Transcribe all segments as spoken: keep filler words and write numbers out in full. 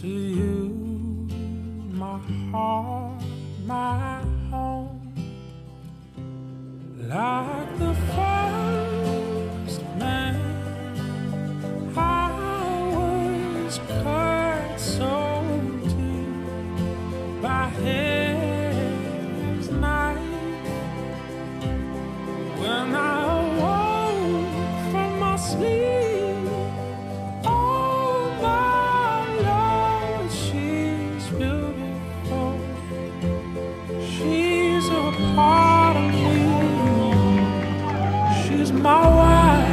to you, my heart, my home, like the first man I was cut so deep by his knife. When I awoke from my sleep, oh my Lord, she's beautiful. She's a part of me. She's my wife.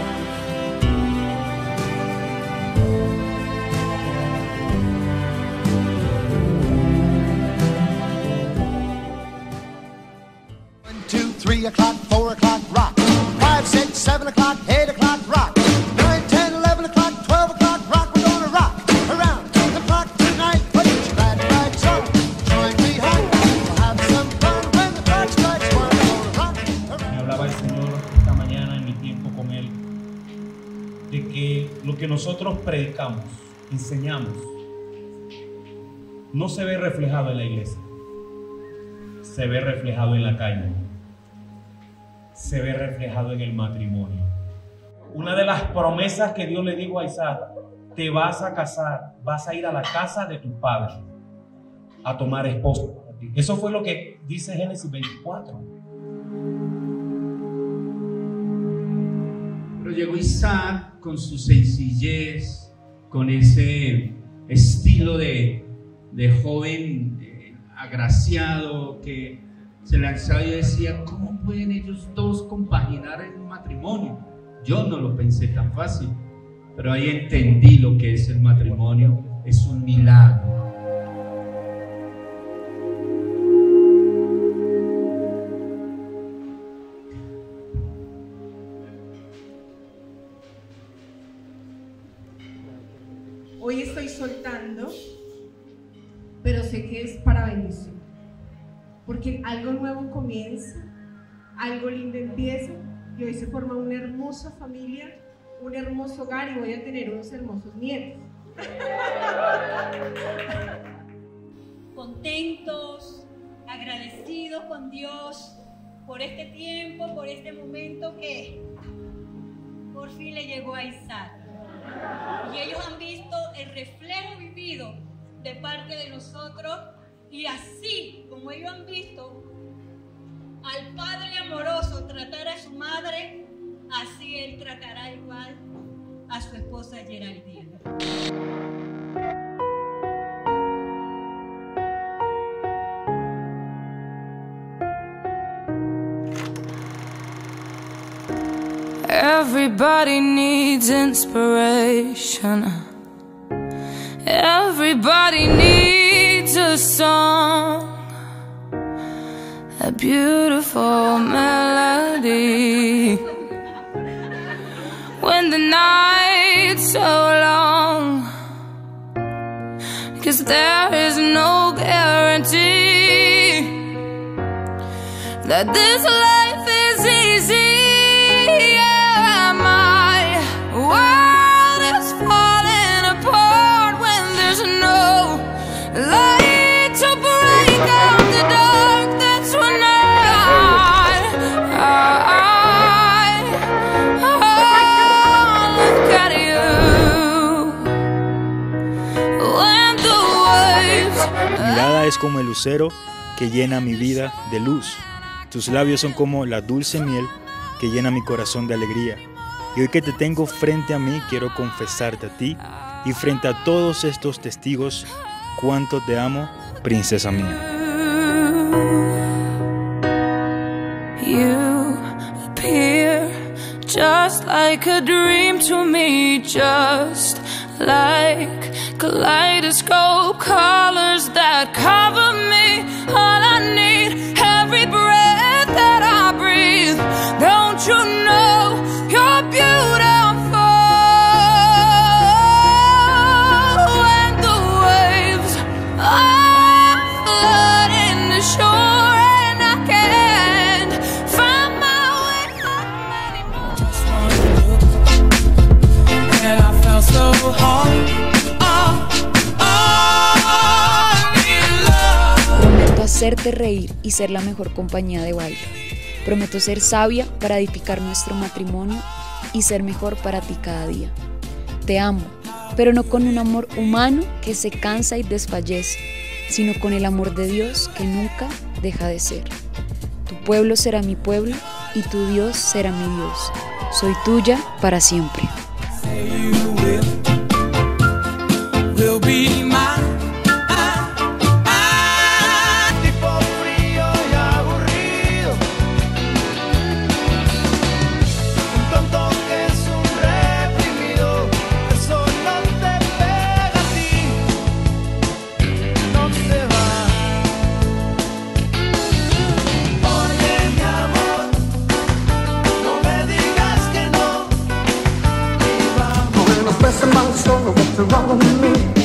One, two, three o'clock, four o'clock, rock. Five, six, seven o'clock, eight o'clock, rock. Nine, ten, eleven o'clock, twelve o'clock, rock. We're gonna rock around the clock tonight. Put your glad rags on. Join me home. We'll have some fun when the clock strikes one. We're gonna rock around. Me hablaba el Señor esta mañana en mi tiempo con Él de que lo que nosotros predicamos, enseñamos, no se ve reflejado en la iglesia, se ve reflejado en la calle, se ve reflejado en el matrimonio. Una de las promesas que Dios le dijo a Isaac: te vas a casar, vas a ir a la casa de tu padre a tomar esposo. Eso fue lo que dice Génesis veinticuatro. Pero llegó Isaac con su sencillez, con ese estilo de, de joven eh, agraciado que se lanzaba y decía: ¿cómo pueden ellos dos compaginar en un matrimonio? Yo no lo pensé tan fácil, pero ahí entendí lo que es el matrimonio. Es un milagro. Hoy estoy soltando, pero sé que es para bendición, porque algo nuevo comienza, algo lindo empieza, y hoy se forma una hermosa familia, un hermoso hogar, y voy a tener unos hermosos nietos. Contentos, agradecidos con Dios por este tiempo, por este momento que por fin le llegó a Isaac. Y ellos han visto el reflejo vivido de parte de nosotros, y así como ellos han visto al padre amoroso tratar a su madre, así él tratará igual a su esposa Geraldine. Everybody needs inspiration. Everybody needs a song, a beautiful melody. When the night's so long, 'cause there is no guarantee that this life is easy. Es como el lucero que llena mi vida de luz. Tus labios son como la dulce miel que llena mi corazón de alegría. Y hoy que te tengo frente a mí, quiero confesarte a ti y frente a todos estos testigos cuánto te amo, princesa mía. You appear just like a dream to me, just like kaleidoscope colors that cover me. All I need, every breath that I breathe. Don't you know you're beautiful? When the waves are flooding the shore and I can't find my way home anymore. Just wanted you, and I felt so hard. Oh, oh. hacerte reír y ser la mejor compañía de baile. Prometo ser sabia para edificar nuestro matrimonio y ser mejor para ti cada día. Te amo, pero no con un amor humano que se cansa y desfallece, sino con el amor de Dios que nunca deja de ser. Tu pueblo será mi pueblo y tu Dios será mi Dios. Soy tuya para siempre. What's wrong with me?